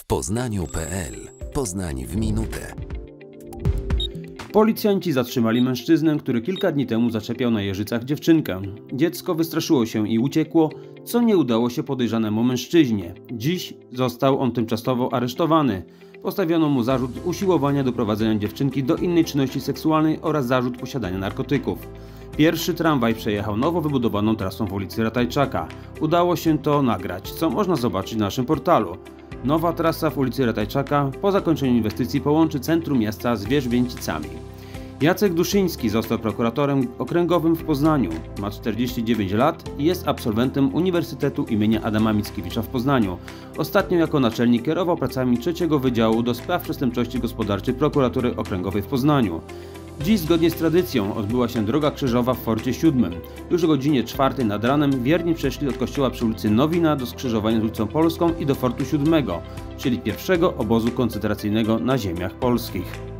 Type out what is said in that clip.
Poznaniu.pl. Poznań w minutę. Policjanci zatrzymali mężczyznę, który kilka dni temu zaczepiał na Jeżycach dziewczynkę. Dziecko wystraszyło się i uciekło, co nie udało się podejrzanemu mężczyźnie. Dziś został on tymczasowo aresztowany. Postawiono mu zarzut usiłowania doprowadzenia dziewczynki do innej czynności seksualnej oraz zarzut posiadania narkotyków. Pierwszy tramwaj przejechał nowo wybudowaną trasą w ulicy Ratajczaka. Udało się to nagrać, co można zobaczyć na naszym portalu. Nowa trasa w ulicy Ratajczaka po zakończeniu inwestycji połączy centrum miasta z Wierzbięcicami. Jacek Duszyński został prokuratorem okręgowym w Poznaniu. Ma 49 lat i jest absolwentem Uniwersytetu im. Adama Mickiewicza w Poznaniu. Ostatnio jako naczelnik kierował pracami trzeciego Wydziału do Spraw Przestępczości Gospodarczej Prokuratury Okręgowej w Poznaniu. Dziś zgodnie z tradycją odbyła się droga krzyżowa w Forcie VII. Już o godzinie 4 nad ranem wierni przeszli od kościoła przy ulicy Nowina do skrzyżowania z ulicą Polską i do Fortu VII, czyli pierwszego obozu koncentracyjnego na ziemiach polskich.